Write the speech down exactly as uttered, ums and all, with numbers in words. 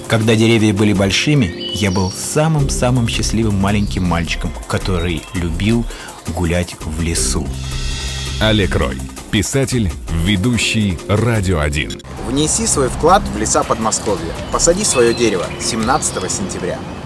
Когда деревья были большими, я был самым-самым счастливым маленьким мальчиком, который любил гулять в лесу. Олег Рой, писатель, ведущий «Радио один». Внеси свой вклад в леса Подмосковья. Посади свое дерево семнадцатого сентября.